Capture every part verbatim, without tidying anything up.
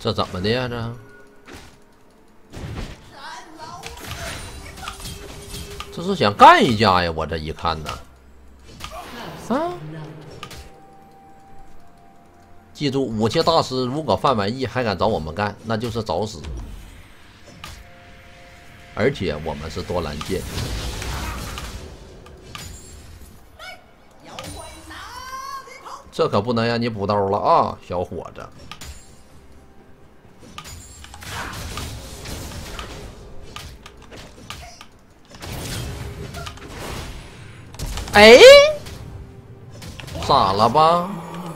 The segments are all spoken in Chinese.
这怎么的呀？这这是想干一架呀！我这一看呢，啊！记住，武器大师如果范完义还敢找我们干，那就是找死。而且我们是多兰剑。 这可不能让你补刀了啊，小伙子！哎，傻了吧？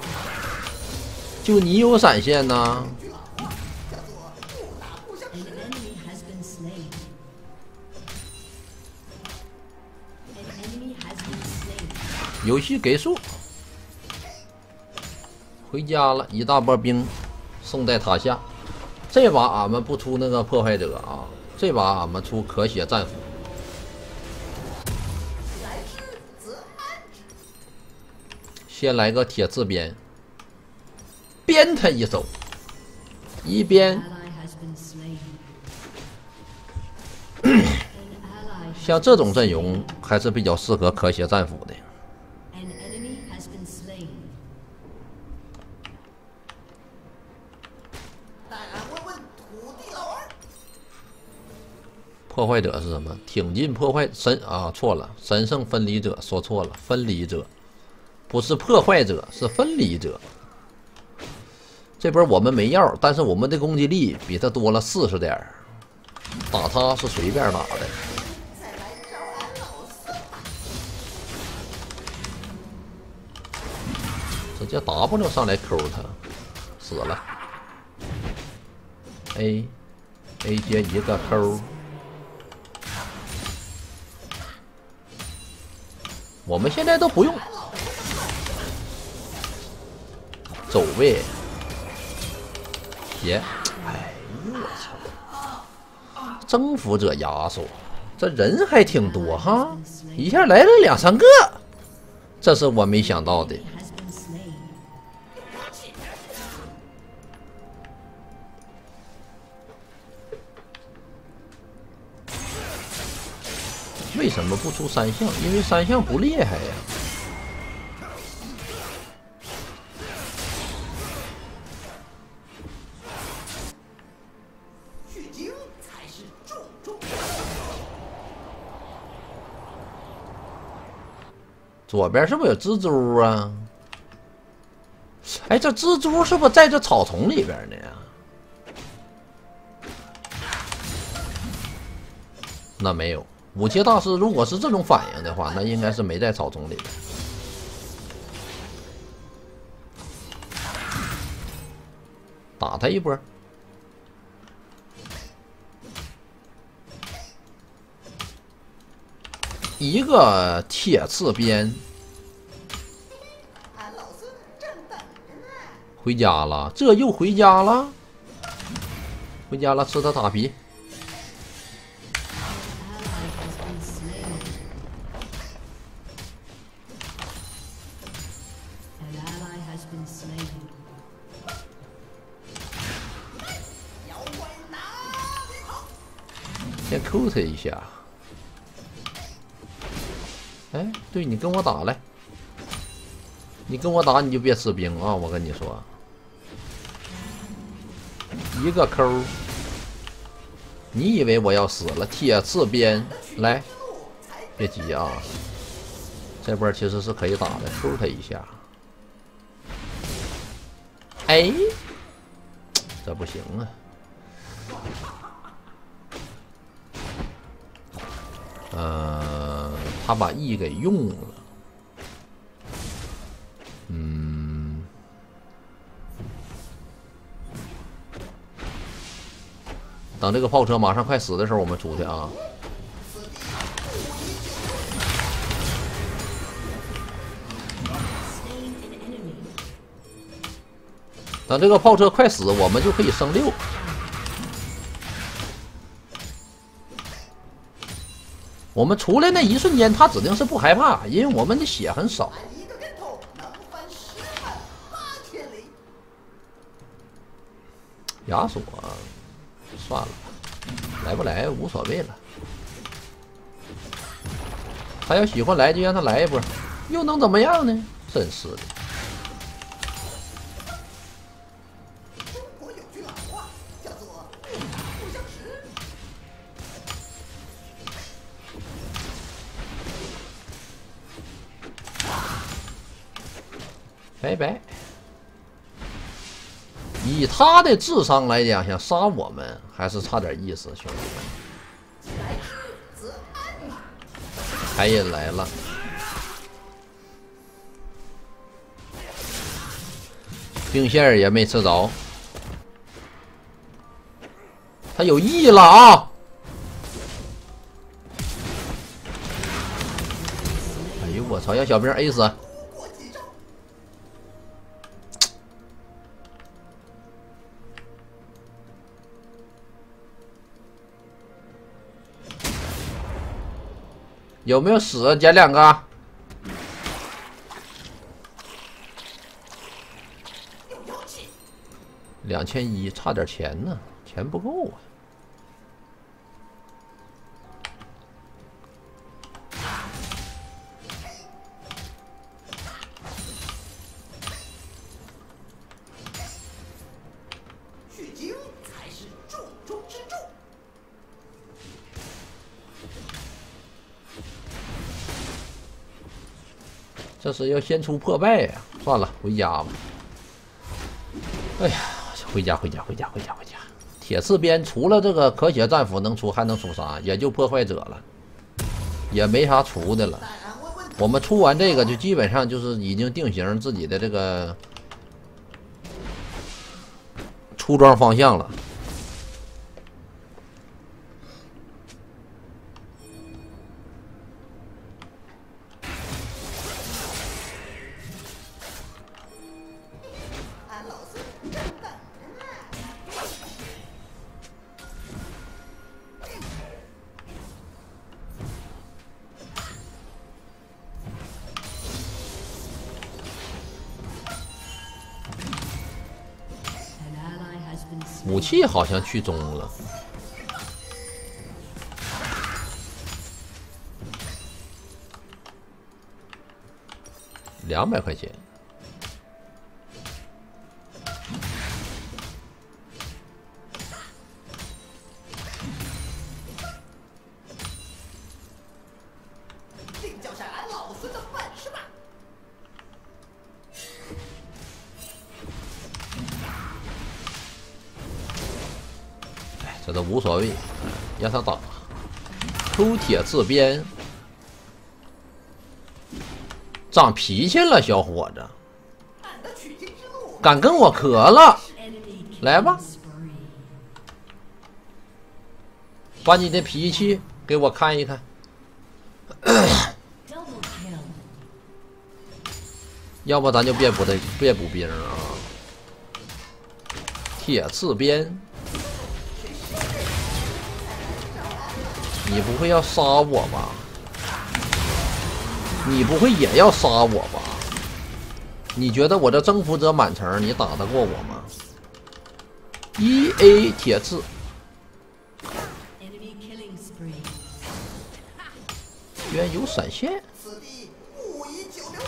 就你有闪现呢？游戏给数。 回家了，一大波兵送在塔下。这把俺们不出那个破坏者啊，这把俺们出可血战斧。先来个铁刺鞭，鞭他一手，一鞭。像这种阵容还是比较适合可血战斧的。 破坏者是什么？挺进破坏神啊，错了，神圣分离者说错了，分离者不是破坏者，是分离者。这边我们没药，但是我们的攻击力比他多了四十点，打他是随便打的。直接 W 上来抠他，死了。A A 接一个抠。 我们现在都不用走位，别，哎呦我操！征服者亚索，这人还挺多哈，一下来了两三个，这是我没想到的。为什么不出三项？因为三项不厉害呀。左边是不是有蜘蛛啊？哎，这蜘蛛是不是在这草丛里边呢呀？那没有。 武器大师如果是这种反应的话，那应该是没在草丛里边。打他一波，一个铁刺鞭，回家了，这又回家了，回家了，吃他塔皮。 先扣他一下，哎，对你跟我打来，你跟我打你就别吃兵啊！我跟你说，一个扣，你以为我要死了？铁刺鞭来，别急啊，这波其实是可以打的，扣他一下。哎，这不行啊！ 呃，他把 E 给用了，嗯，等这个炮车马上快死的时候，我们出去啊。等这个炮车快死，我们就可以升六。 我们出来那一瞬间，他指定是不害怕，因为我们的血很少。 亚索，算了吧，来不来无所谓了。他要喜欢来就让他来一波，又能怎么样呢？真是的。 中国有句老话叫做“不打不相识”。 拜拜。以他的智商来讲，想杀我们还是差点意思，兄弟们。 来之则安啊！ 海隐来了，兵线也没吃着，他有意了啊！哎呦我操，让小兵 A 死！有没有死？捡两个。两千一，差点钱呢，钱不够啊。 取经才是重中之重。 这是要先出破败呀、啊！算了，回家吧。哎呀，回家，回家，回家，回家，回家。铁刺鞭除了这个可血战斧能出，还能出啥？也就破坏者了，也没啥出的了。我们出完这个，就基本上就是已经定型自己的这个出装方向了。武器好像去中了，两百块钱。 定叫上俺老孙的本事吧！ 这都无所谓，让他打。出铁刺鞭，长脾气了，小伙子，敢跟我磕了，来吧，把你的脾气给我看一看。要不咱就别补的，别补兵啊！铁刺鞭。你不会要杀我吧？你不会也要杀我吧？你觉得我这征服者满城，你打得过我吗 ？E A 铁刺，居然有闪现！ 此地物以久留。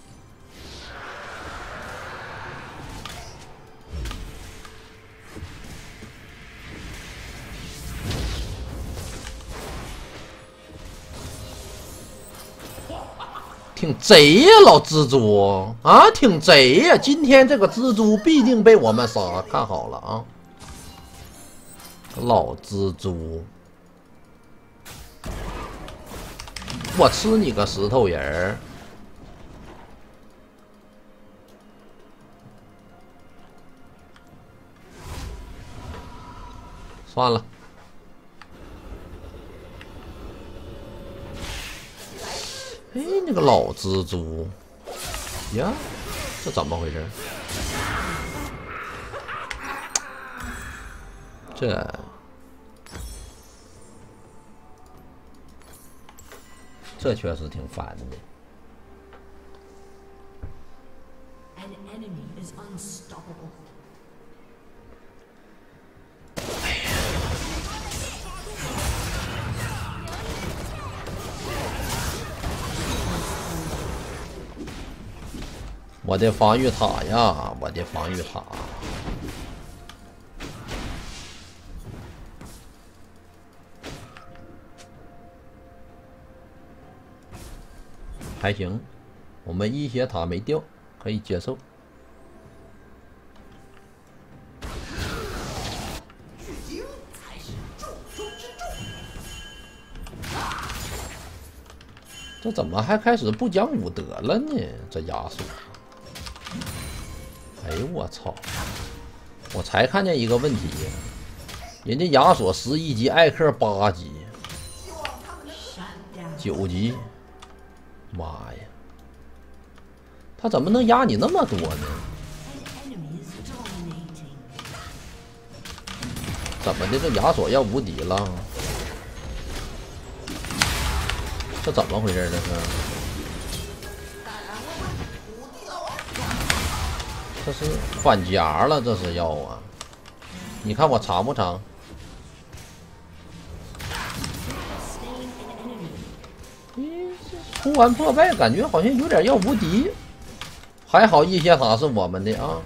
挺贼呀，老蜘蛛啊，挺贼呀！今天这个蜘蛛必定被我们杀，看好了啊！老蜘蛛，我吃你个石头人儿！算了。哎，那个老蜘蛛呀，这怎么回事？这这确实挺烦的。 我的防御塔呀，我的防御塔。还行，我们一血塔没掉，可以接受。 取经才是重中之重。 这怎么还开始不讲武德了呢？这亚索，哎呦我操！我才看见一个问题，人家亚索十一级，艾克八级，九级。妈呀，他怎么能压你那么多呢？怎么的？这亚索要无敌了？这怎么回事？这是？这是反夹了？这是要啊？你看我长不长？突完破败，感觉好像有点要无敌，还好一血塔是我们的啊！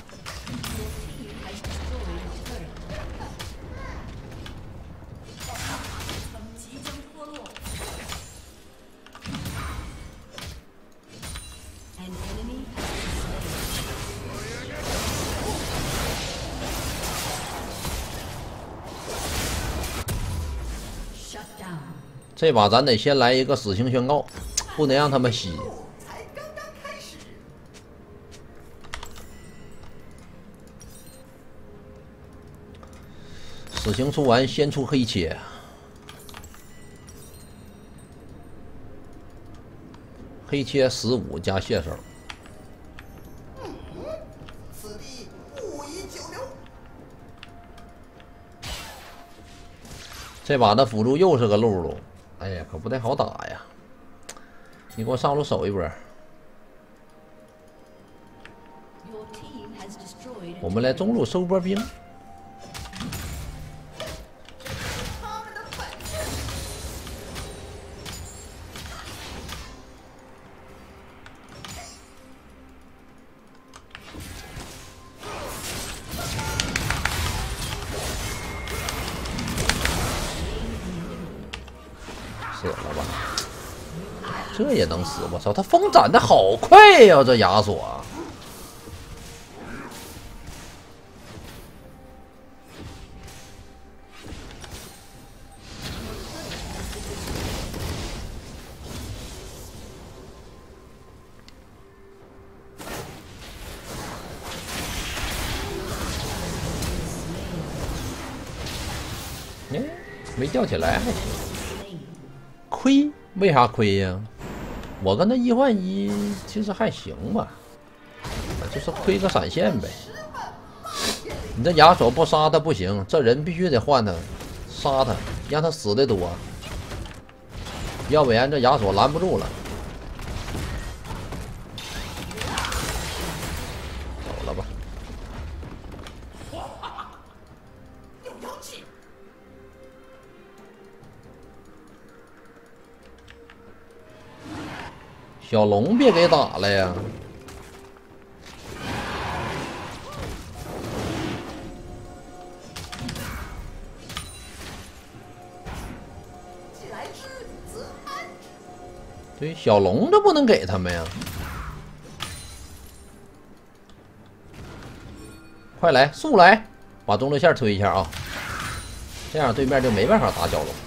这把咱得先来一个死刑宣告，不能让他们吸。 才刚刚开始。 死刑出完，先出黑切。黑切十五加蟹手。 嗯，此地不宜久留。 这把的辅助又是个露露。哎呀，可不太好打呀！你给我上路守一波。我们来中路收波兵。死了吧？这也能死？我操，他风斩的好快呀！这亚索，哎，没吊起来还行。亏？为啥亏呀？我跟他一换一，其实还行吧，就是亏个闪现呗。你这亚索不杀他不行，这人必须得换他，杀他，让他死的多，要不然这亚索拦不住了。走了吧。 有妖气。 小龙别给打了呀！ 既来之则安之。 对，小龙这不能给他们呀！快来，速来，把中路线推一下啊！这样对面就没办法打小龙。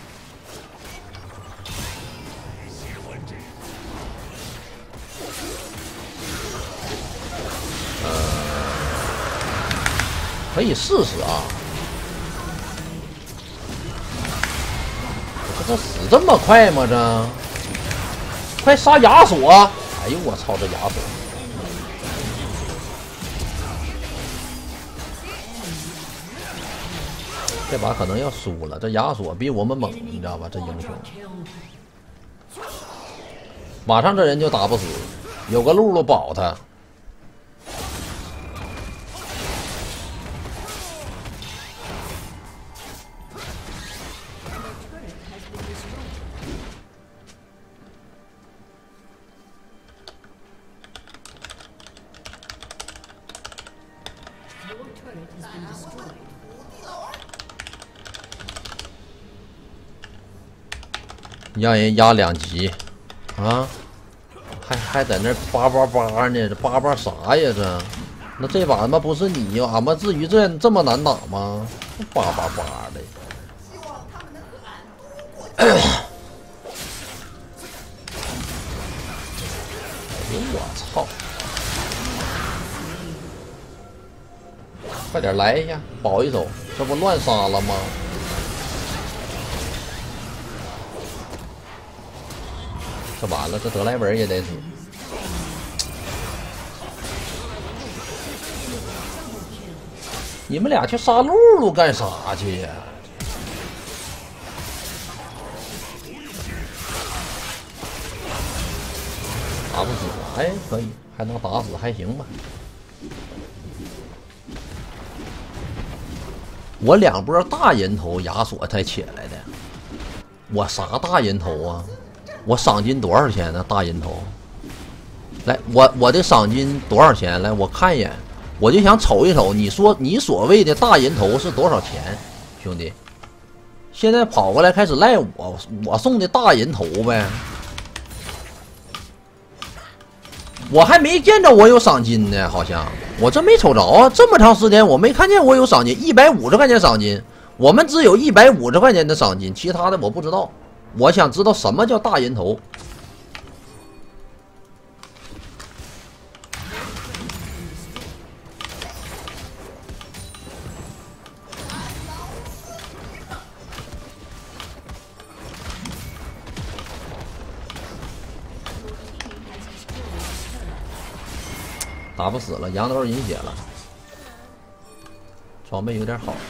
可以试试啊！这这死这么快吗？这快杀亚索！哎呦我操，这亚索！这把可能要输了，这亚索比我们猛，你知道吧？这英雄，马上这人就打不死，有个露露保他。 让人压两级啊，还还在那叭叭叭呢，这叭叭啥呀这？那这把他妈不是你俺们至于这这么难打吗？叭叭叭的。 希望他们能和俺多过几天。 哎呦我操！快点来一下，保一手，这不乱杀了吗？这完了，这德莱文也得死。你们俩去杀露露干啥去呀？打不死，哎，可以，还能打死，还行吧。我两波大人头亚索才起来的，我啥大人头啊？我赏金多少钱呢？大人头，来，我我的赏金多少钱？来，我看一眼，我就想瞅一瞅，你说你所谓的大人头是多少钱，兄弟？现在跑过来开始赖我，我送的大人头呗。我还没见着我有赏金呢，好像我这没瞅着啊，这么长时间我没看见我有赏金，一百五十块钱赏金，我们只有一百五十块钱的赏金，其他的我不知道。我想知道什么叫大人头。打不死了，羊都是饮血了，装备有点好。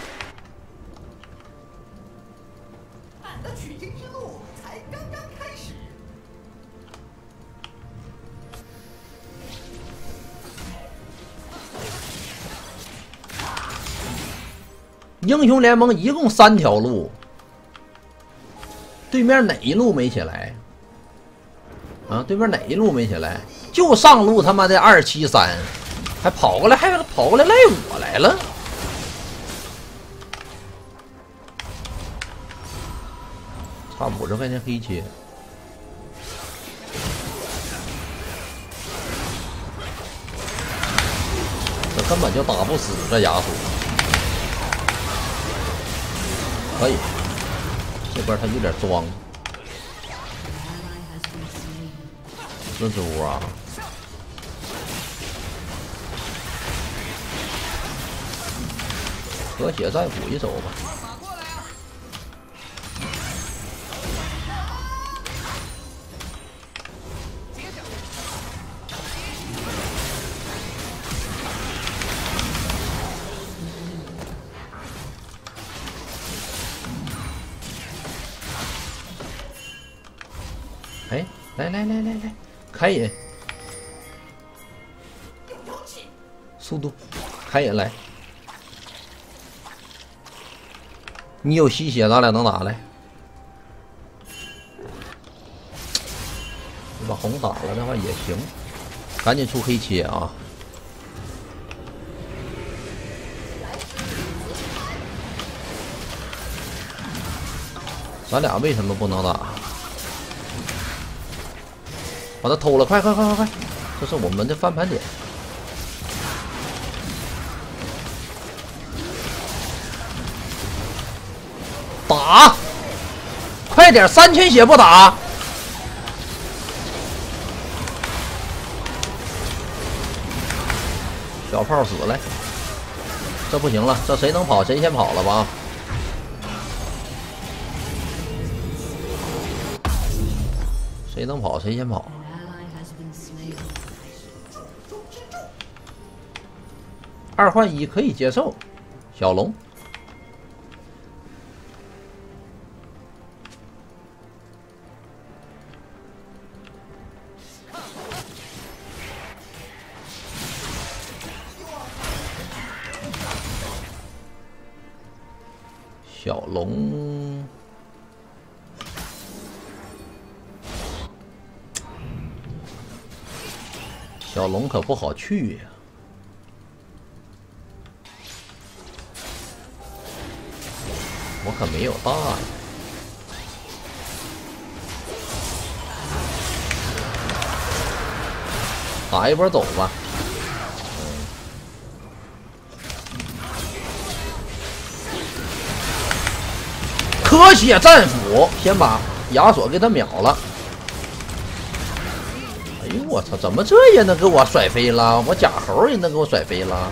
俺的取经之路才刚刚开始。 英雄联盟一共三条路，对面哪一路没起来？啊，对面哪一路没起来？就上路他妈的二七三，还跑过来，还跑过来赖我来了。差五十块钱黑切，这根本就打不死这亚索。可以，这边他有点装。蜘蛛啊！和血再补一手吧。哎，来来来来来，开引，速度，开引来。你有吸血，咱俩能打来。你把红打了的话也行，赶紧出黑切啊！咱俩为什么不能打？把他偷了！快快快快快！这是我们的翻盘点。打！快点，三千血不打！小炮死了，这不行了，这谁能跑谁先跑了吧？谁能跑谁先跑。二换一可以接受，小龙。小龙，小龙可不好去呀。我可没有大呀。 打一波走吧。科血战斧，先把亚索给他秒了。哎呦我操，怎么这也能给我甩飞了？我假猴也能给我甩飞了。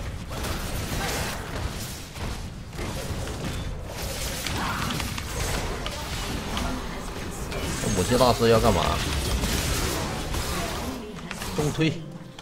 武器大师要干嘛？中推。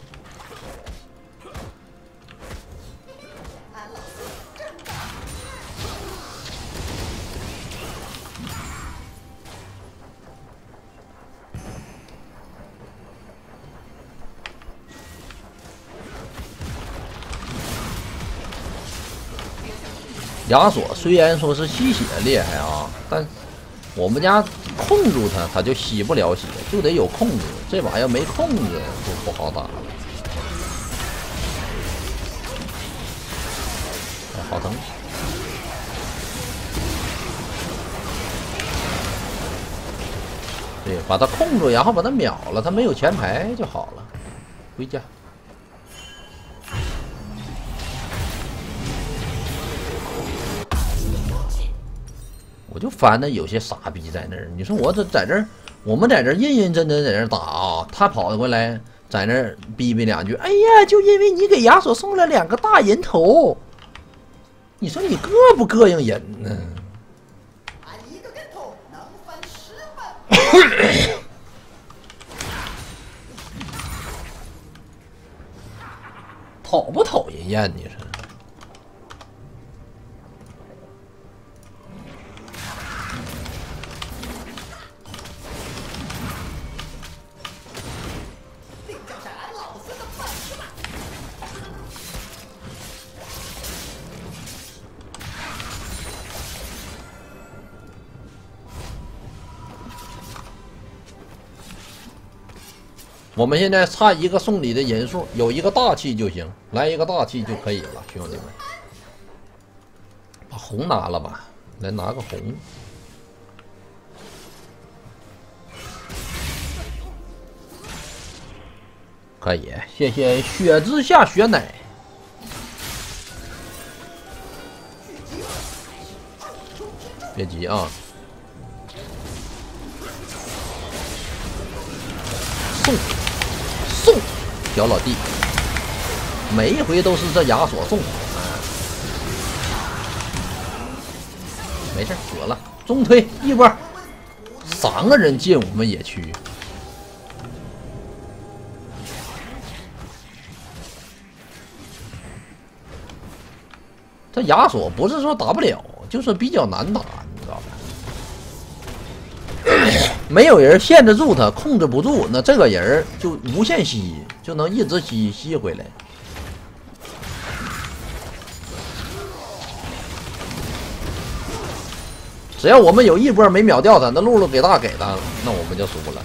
亚索虽然说是吸血厉害啊，但我们家控住他，他就吸不了血，就得有控制。这把要没控制就不好打了。哎，好疼！对，把他控住，然后把他秒了，他没有前排就好了。回家。我就烦的有些傻逼在那儿，你说我这在这儿，我们在这儿认认真真在这儿打啊，他跑过来在那儿逼逼两句，哎呀，就因为你给亚索送了两个大人头，你说你膈不膈应人呢？ 俺一个跟头能翻十分。 讨不讨人厌？你说？我们现在差一个送礼的人数，有一个大气就行，来一个大气就可以了，兄弟们。把红拿了吧，来拿个红。可以，谢谢雪之下雪奶。别急啊。送。送，小老弟，每一回都是这亚索送，啊、没事，死了，中推一波，三个人进我们野区，这亚索不是说打不了，就是比较难打，你知道吧？没有人限制住他，控制不住，那这个人就无限吸，就能一直吸吸回来。只要我们有一波没秒掉他，那露露给大给他，那我们就输了。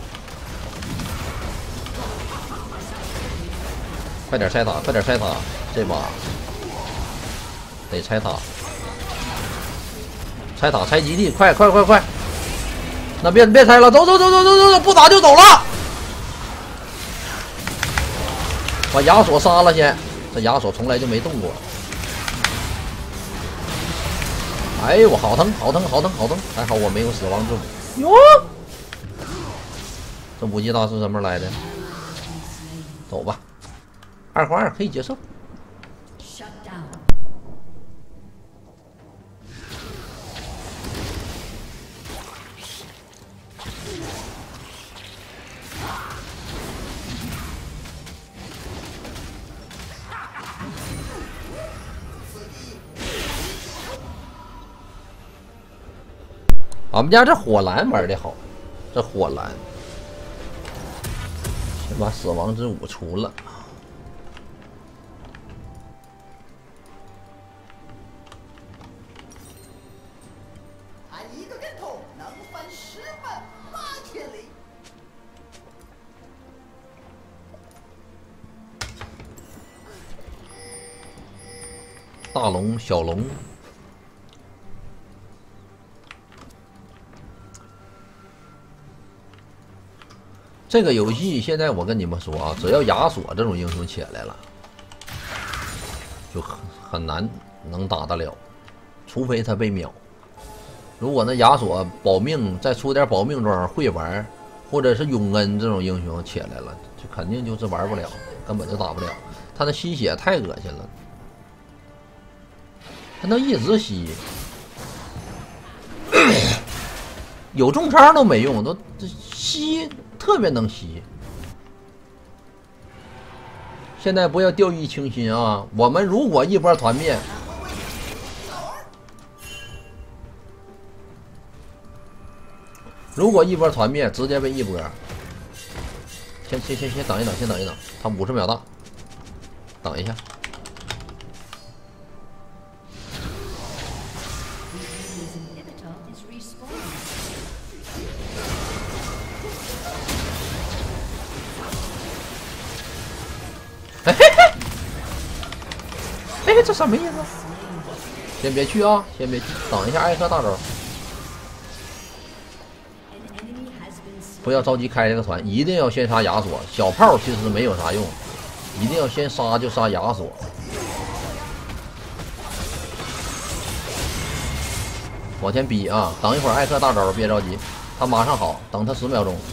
快点拆塔，快点拆塔，这把得拆塔，拆塔拆基地，快快快快！那别别拆了，走走走走走走走，不打就走了。把亚索杀了先，这亚索从来就没动过。哎呦，我好疼，好疼，好疼，好疼！还好我没有死亡之舞。哟，这武器大师什么来的？走吧，二换二可以接受。我们家这火蓝玩的好，这火蓝先把死亡之舞除了。 俺一个跟头能翻十万八千里。 大龙、小龙。 这个游戏现在我跟你们说啊，只要亚索这种英雄起来了，就很很难能打得了，除非他被秒。如果那亚索保命再出点保命装会玩，或者是永恩这种英雄起来了，就肯定就是玩不了，根本就打不了。他的吸血太恶心了，他能一直吸。有重伤都没用，都这吸特别能吸。现在不要掉以轻心啊！我们如果一波团灭，如果一波团灭，直接被一波。先先先先等一等，先等一等，他五十秒大，等一下。嘿嘿嘿，哎，这什么意思？先别去啊，先别去，等一下艾克大招。不要着急开这个团，一定要先杀亚索。小炮其实没有啥用，一定要先杀就杀亚索。往前逼啊！等一会儿艾克大招，别着急，他马上好，等他十秒钟。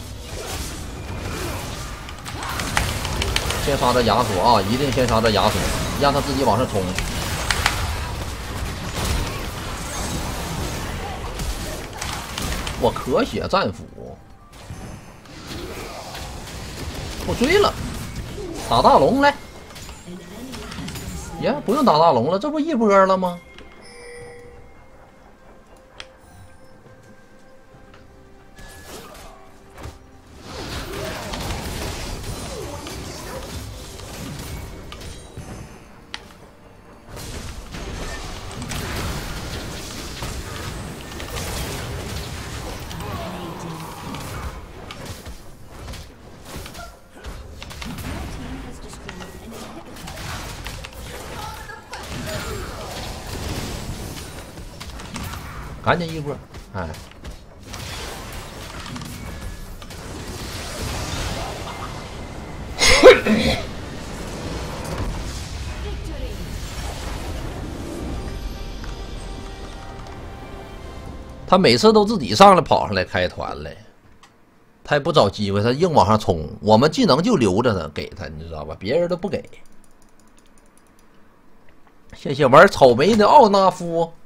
先杀这亚索啊！一定先杀这亚索，让他自己往上冲。我可血战斧，我追了，打大龙来。呀，不用打大龙了，这不一波了吗？赶紧一波，哎，他每次都自己上来跑上来开团来，他也不找机会，他硬往上冲。我们技能就留着他，给他，你知道吧？别人都不给。谢谢玩草莓的奥纳夫。